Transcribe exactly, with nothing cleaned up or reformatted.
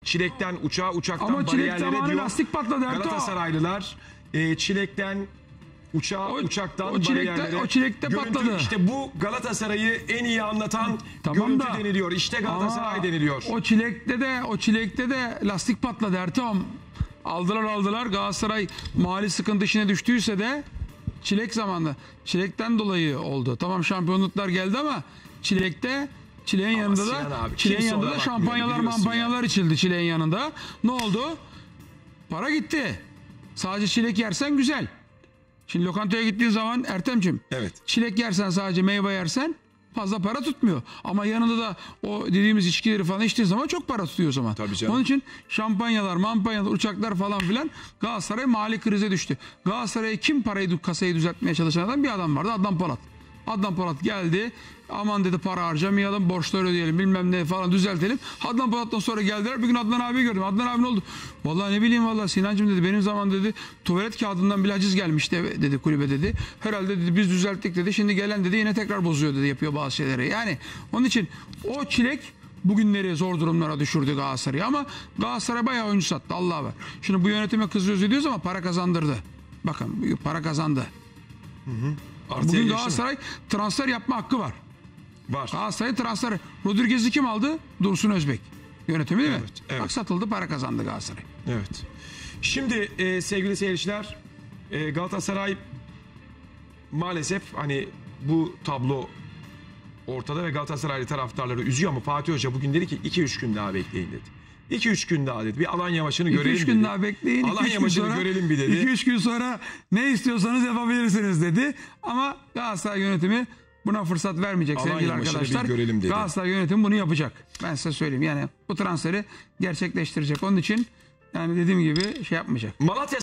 Çilekten uçağa, uçaktan Ama çilek bariyerlere zamanı diyor. lastik patladı Ertuğ. Galatasaraylılar e, çilekten uçağa, O- uçaktan o çilekte- bariyerlere. o çilekte Görüntü, patladı. İşte bu Galatasaray'ı en iyi anlatan Tamam görüntü da- deniliyor. İşte Galatasaray Ama deniliyor. O çilekte de o çilekte de lastik patladı Ertuğ. Aldılar aldılar. Galatasaray mali sıkıntı içine düştüyse de çilek zamanı. Çilekten dolayı oldu. Tamam şampiyonluklar geldi ama çilekte çileğin yanında Sinan da abi, çileğin kimse yanında ona da bakmıyor, şampanyalar biliyorsun mampanyalar içildi çileğin yanında. Ne oldu? Para gitti. Sadece çilek yersen güzel. Şimdi lokantaya gittiğin zaman Ertem'cim Evet. çilek yersen sadece meyve yersen fazla para tutmuyor. Ama yanında da o dediğimiz içkileri falan içtiğin zaman çok para tutuyor o zaman. Tabii canım. Onun için şampanyalar, mampanyalar, uçaklar falan filan Galatasaray mali krize düştü. Galatasaray'a kim parayı kasayı düzeltmeye çalışan adam? Bir adam vardı, Adnan Polat. Adnan Polat geldi. Aman dedi para harcamayalım, borçları ödeyelim bilmem ne falan düzeltelim. Adnan Polat'tan sonra geldiler. Bir gün Adnan abi gördüm. Adnan abi ne oldu? Vallahi ne bileyim vallahi Sinancığım dedi. Benim zaman dedi tuvalet kağıdından bile haciz gelmişti dedi kulübe dedi. Herhalde dedi biz düzelttik dedi. Şimdi gelen dedi yine tekrar bozuyor dedi. Yapıyor bazı şeyleri. Yani onun için o çilek bugünleri zor durumlara düşürdü Galatasaray'ı ama Galatasaray bayağı oyuncu sattı. Allah var. Şimdi bu yönetime kızıyoruz ediyoruz ama para kazandırdı. Bakın para kazandı. Hı hı. Artıya Bugün geçti mi? Galatasaray transfer yapma hakkı var. Var. Galatasaray transfer. Rodriguez'i kim aldı? Dursun Özbek. Yönetimi değil mi? Evet, evet. Bak satıldı para kazandı Galatasaray. Evet. Şimdi e, sevgili seyirciler e, Galatasaray maalesef hani bu tablo ortada ve Galatasaraylı taraftarları üzüyor ama Fatih Hoca bugün dedi ki iki üç gün daha bekleyin dedi. iki üç gün daha dedi. Bir Alanya maçını görelim dedi. iki üç gün daha bekleyin. Alanya maçını görelim bir dedi. iki üç gün sonra ne istiyorsanız yapabilirsiniz dedi. Ama Galatasaray yönetimi buna fırsat vermeyecek Alanya sevgili maçını bir arkadaşlar. görelim dedi. Galatasaray yönetimi bunu yapacak. Ben size söyleyeyim. Yani bu transferi gerçekleştirecek. Onun için yani dediğim gibi şey yapmayacak. Malatya